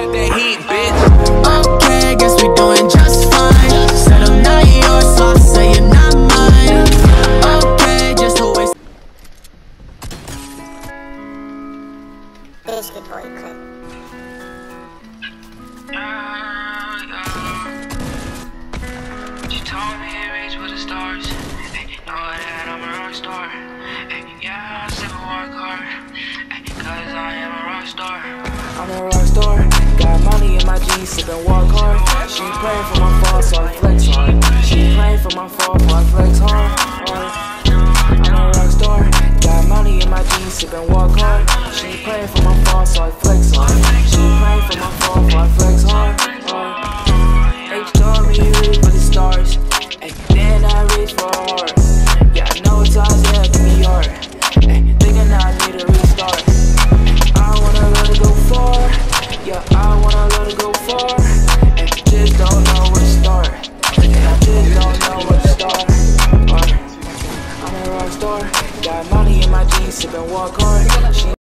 of that heat, bitch. Okay, guess we doing just fine. Said I'm not yours, so I say you're not mine. Okay, just always. There's good boy clip. You told me to reach for the stars. Know that I'm a rock star. Yeah, I still work hard. Cause I am a rock star. I'm a rock star. Got money in my jeans, sippin' walk hard. She praying for my fall, so I flex hard. She praying for my fall, so I flex hard. I'm a rock star. Got money in my jeans, sippin' walk hard. She praying for my fall, so I flex hard. She praying for my fall, so I flex hard. H told me reach for the stars, and then I reach for hard. Yeah, I know times yeah it can be hard. Thinking I need a restart. I wanna let it go far. Yeah, I wanna let it go far. And just don't know where to start. And I just don't know where to start. I'm a rock star. Got money in my jeans, sippin' walk hard.